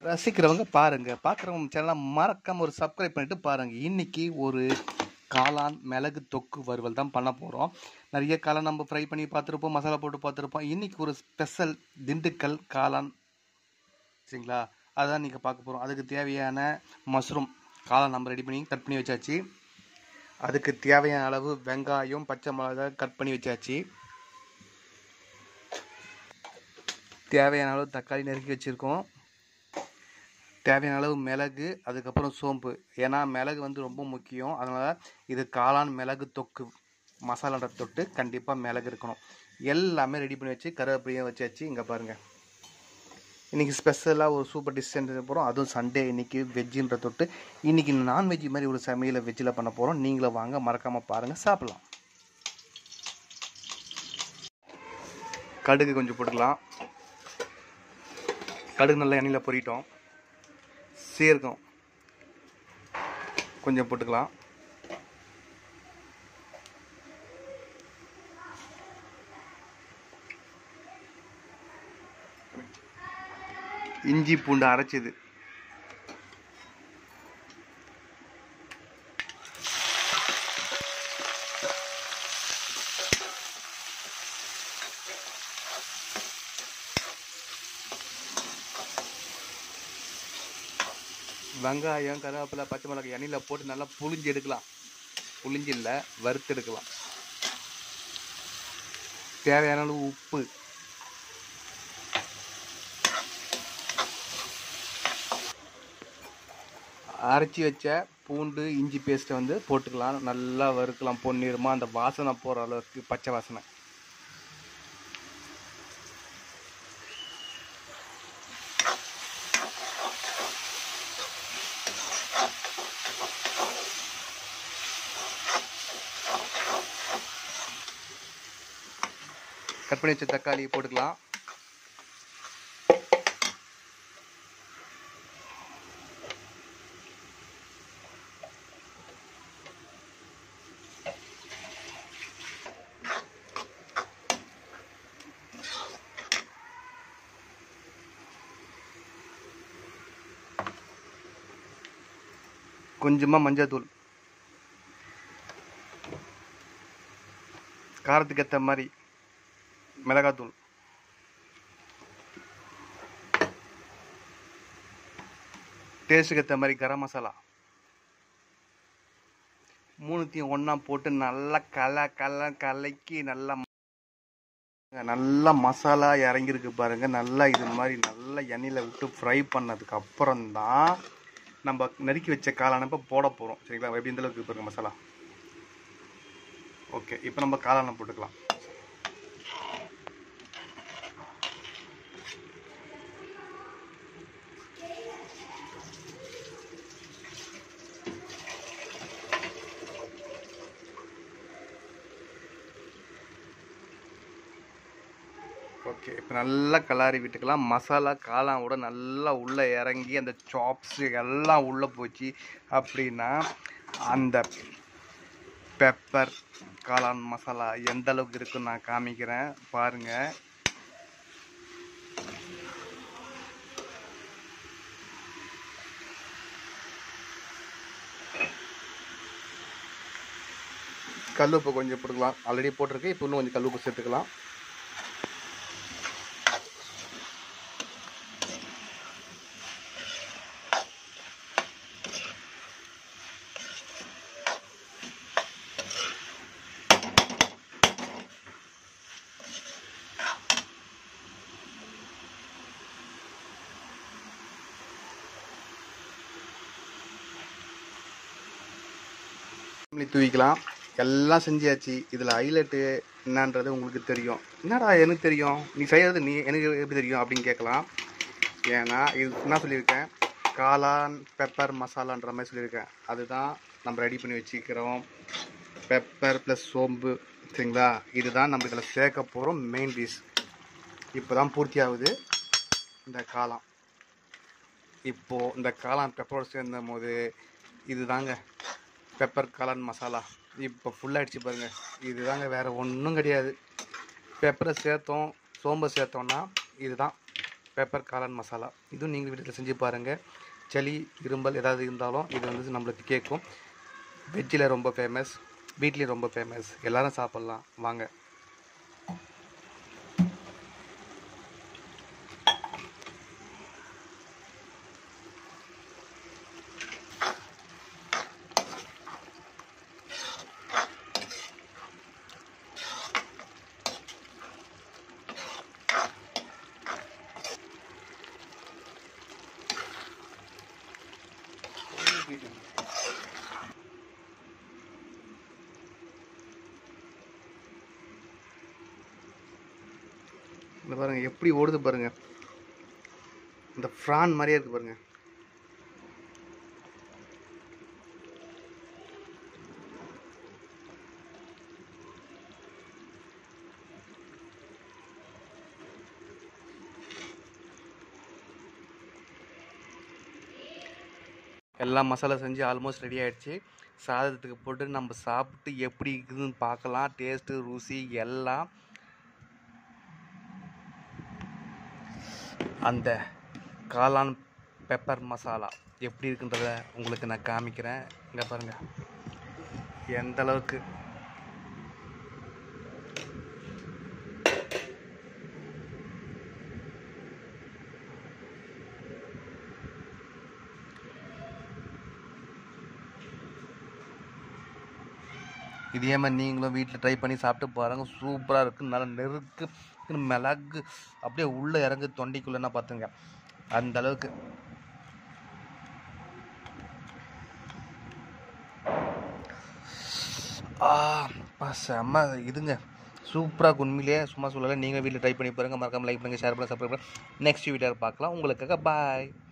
ரசிக்கிறவங்க பாருங்க, பார்க்குறவங்க சேனலை மறக்காம ஒரு சப்ஸ்கிரைப் பண்ணிட்டு பாருங்க. இன்னைக்கு ஒரு காளான் மிளகு தொக்கு வறுவல் தான் பண்ண போகிறோம். நிறைய காளான் நம்ம ஃப்ரை பண்ணி பார்த்துருப்போம், மசாலா போட்டு பார்த்துருப்போம். இன்னைக்கு ஒரு ஸ்பெஷல் திண்டுக்கல் காளான், சரிங்களா? அதான் நீங்கள் பார்க்க போகிறோம். அதுக்கு தேவையான மஷ்ரூம் காளான் நம்ம ரெடி பண்ணி கட் பண்ணி வச்சாச்சு. அதுக்கு தேவையான அளவு வெங்காயம், பச்சை மிளகாய் கட் பண்ணி வச்சாச்சு. தேவையான அளவு தக்காளி நறுக்கி வச்சுருக்கோம். தேவையான அளவு மிளகு, அதுக்கப்புறம் சோம்பு. ஏன்னா மிளகு வந்து ரொம்ப முக்கியம். அதனால் இது காளான் மிளகு தொக்கு மசாலான்ற தொட்டு கண்டிப்பாக மிளகு இருக்கணும். எல்லாமே ரெடி பண்ணி வச்சு கருவேப்பிலையும் வச்சாச்சு. இங்கே பாருங்கள், இன்றைக்கி ஸ்பெஷலாக ஒரு சூப்பர் டிஷ் செஞ்சு போகிறோம். அதுவும் சண்டே இன்றைக்கி வெஜ்ஜுன்ற தொட்டு. இன்றைக்கி நான்வெஜ் மாதிரி ஒரு சமையலை வெஜ்ஜில் பண்ண போகிறோம். நீங்களும் வாங்க, மறக்காமல் பாருங்கள், சாப்பிட்லாம். கடுகு கொஞ்சம் போட்டுக்கலாம். கடுகு நல்லா எண்ணெயில் பொரிட்டோம். சீரகம் கொஞ்சம் போட்டுக்கலாம். இஞ்சி பூண்டு அரைச்சது, வெங்காயம், கருவேப்பிலை, பச்சை மிளகாய் எண்ணெயில் போட்டு நல்லா புளிஞ்சு எடுக்கலாம். புளிஞ்சு இல்லை, வறுத்து எடுக்கலாம். தேவையான அளவு உப்பு, அரைச்சி வச்ச பூண்டு இஞ்சி பேஸ்ட்டை வந்து போட்டுக்கலாம். நல்லா வறுக்கலாம் பொன்னிறமாக, அந்த வாசனை போகிற அளவுக்கு, பச்சை வாசனை. கட் பண்ணி வச்ச தக்காளி போட்டுக்கலாம். கொஞ்சமாக மஞ்சள் தூள், காரத்துக்கு ஏற்ற மாதிரி மிளகாத்தூள், டேஸ்ட்டுக்கு ஏற்ற மாதிரி கரம் மசாலா. மூணுத்தையும் ஒன்றா போட்டு நல்லா கலக்கி நல்லா மசாலா இறங்கியிருக்கு பாருங்கள். நல்லா இது மாதிரி நல்லா எண்ணெயில் விட்டு ஃப்ரை பண்ணதுக்கு அப்புறம்தான் நம்ம நறுக்கி வச்ச காளானப்போ போட போகிறோம். சரிங்களா? எப்படி இந்த அளவுக்கு பாருங்கள் மசாலா. ஓகே, இப்போ நம்ம காளானை போட்டுக்கலாம். ஓகே, இப்போ நல்லா கலாரி விட்டுக்கலாம். மசாலா காளானோட நல்லா உள்ளே இறங்கி அந்த சாப்ஸு எல்லாம் உள்ளே போச்சு அப்படின்னா அந்த பெப்பர் காளான் மசாலா எந்த அளவுக்கு இருக்குன்னு நான் காமிக்கிறேன் பாருங்கள். கல்லுப்பு கொஞ்சம் போட்டுக்கலாம். ஆல்ரெடி போட்டிருக்கு, இப்போ இன்னும் கொஞ்சம் கல்லுப்பு சேர்த்துக்கலாம். தூவிக்கலாம். எல்லாம் செஞ்சாச்சு. இதில் ஹைலைட்டு என்னன்றது உங்களுக்கு தெரியும். என்னடா எனக்கு தெரியும், நீ செய்கிறது எனக்கு எப்படி தெரியும் அப்படின்னு கேட்கலாம். ஏன்னா இது என்ன சொல்லியிருக்கேன், காளான் பெப்பர் மசாலான்ற மாதிரி சொல்லியிருக்கேன். அதுதான் நம்ம ரெடி பண்ணி வச்சுக்கிறோம். பெப்பர் ப்ளஸ் சோம்பு, சரிங்களா? இதுதான் நம்ம இதில் சேர்க்க போகிறோம் மெயின் டிஷ். இப்போ தான் பூர்த்தி ஆகுது இந்த காளான். இப்போது இந்த காளான் பெப்பரோடு சேர்ந்தும் போது இதுதாங்க பெப்பர் காளான் மசாலா. இப்போ ஃபுல்லாகிடுச்சு பாருங்கள். இதுதாங்க, வேறு ஒன்றும் கிடையாது. பெப்பரை சேர்த்தோம், சோம்பை சேர்த்தோன்னா இதுதான் பெப்பர் காளான் மசாலா. இதுவும் நீங்கள் வீட்டில் செஞ்சு பாருங்கள். சளி இரும்பல் ஏதாவது இருந்தாலும் இது வந்து நம்மளுக்கு கேட்கும். வெஜ்ஜில் ரொம்ப ஃபேமஸ், வீட்லேயும் ரொம்ப ஃபேமஸ். எல்லோரும் சாப்பிட்லாம் வாங்க. இந்த பாருங்கள் எப்படி ஓடுது பாருங்கள். இந்த ஃப்ரான் மாதிரியே இருக்குது பாருங்கள். எல்லா மசாலா செஞ்சு ஆல்மோஸ்ட் ரெடி ஆகிடுச்சு. சாதத்துக்கு போட்டு நம்ம சாப்பிட்டு எப்படி இருக்குதுன்னு பார்க்கலாம். டேஸ்ட்டு ருசி எல்லாம் அந்த காளான் பெப்பர் மசாலா எப்படி இருக்குன்றத உங்களுக்கு நான் காமிக்கிறேன். இங்கே பாருங்கள் எந்த அளவுக்கு இதே மாதிரி நீங்களும் வீட்டில் ட்ரை பண்ணி சாப்பிட்டு பாருங்கள். சூப்பராக இருக்குது. நல்லா நெருக்கு மிளகு அப்படியே உள்ளே இறங்கு தொண்டைக்குள்ளேன்னா பார்த்துங்க அந்த அளவுக்கு. செம்ம இதுங்க, சூப்பராக உண்மையிலேயே சும்மா சொல்லலை. நீங்கள் வீட்டில் ட்ரை பண்ணி பாருங்கள். மறக்காமல் லைக் பண்ணுங்கள், ஷேர் பண்ணுங்கள், சப்ஸ்கிரைப் பண்ணுங்கள். நெக்ஸ்ட் வீடியோவில் பார்க்கலாம். உங்களுக்காக பாய்.